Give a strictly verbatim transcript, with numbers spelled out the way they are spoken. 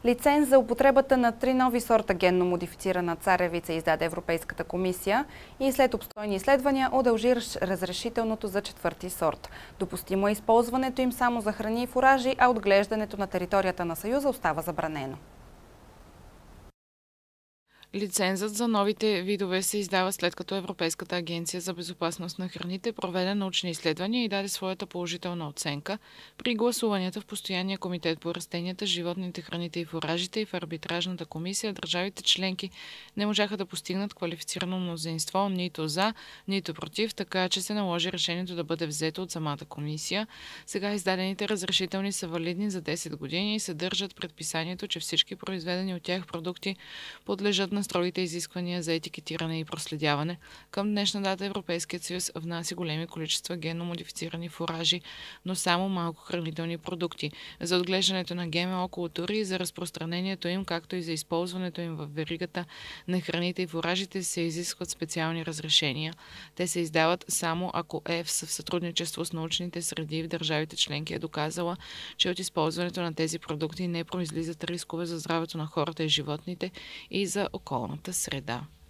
Лиценз за употребата на три нови сорта генно модифицирана царевица издаде Европейската комисия и след обстойни изследвания удължи разрешителното за четвърти сорт. Допустимо е използването им само за храни и фуражи, а отглеждането на територията на Съюза остава забранено. Лицензът за новите видове се издава след като Европейската агенция за безопасност на храните проведе научни изследвания и даде своята положителна оценка при гласуванията в Постоянния комитет по растенията, животните, храните и фуражите и в арбитражната комисия. Държавите членки не можаха да постигнат квалифицирано мнозинство нито за, нито против, така че се наложи решението да бъде взето от самата комисия. Сега издадените разрешителни са валидни за десет години и съдържат предписанието, че всички произведени от тях продукти подлежат на строгите изисквания за етикетиране и проследяване. Към днешна дата Европейският съюз внася големи количества генно модифицирани фуражи, но само малко хранителни продукти. За отглеждането на ГМО култури и за разпространението им, както и за използването им в веригата на храните и фуражите се изискват специални разрешения. Те се издават само ако ЕФСА в сътрудничество с научните среди в държавите членки е доказала, че от използването на тези продукти не произлизат рискове за здравето на хората и животните и за околната среда.